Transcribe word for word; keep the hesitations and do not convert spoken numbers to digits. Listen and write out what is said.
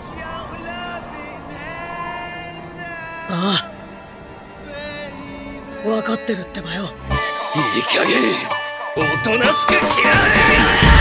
ああ、分かってるってばよ。 いい加減おとなしくしやれ。